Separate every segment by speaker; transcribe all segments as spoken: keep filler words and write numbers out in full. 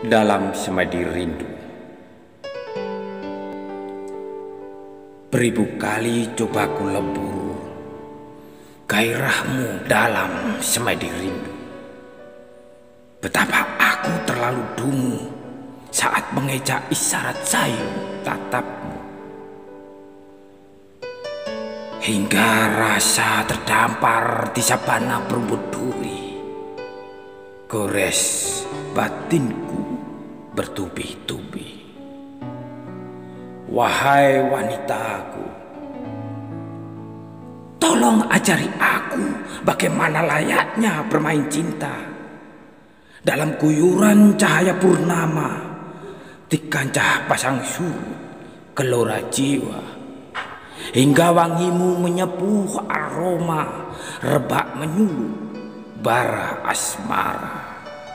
Speaker 1: dalam semedi rindu. Beribu kali coba ku lebur gairahmu dalam semedi rindu. Betapa aku terlalu dungu saat mengeja isyarat sayu tatapmu, hingga rasa terdampar di sabana berumput duri. Gores batinku bertubi-tubi. Wahai wanitaku, tolong ajari aku bagaimana layaknya bermain cinta dalam guyuran cahaya purnama di kancah pasang surut gelora jiwa, hingga wangimu menyepuh aroma rebak menyulut bara asmara.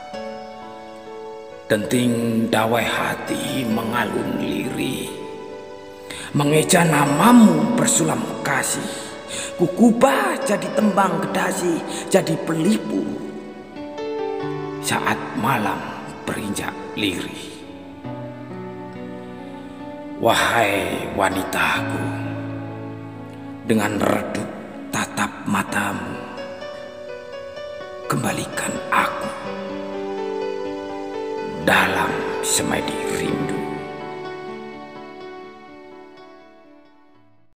Speaker 1: Denting dawai hati mengalun lirih, mengeja namamu bersulam kasih. Kukubah jadi tembang kedasi, jadi pelipur saat malam berinjak lirih. Wahai wanitaku, dengan redup tatap matamu, kembalikan aku dalam semedi rindu.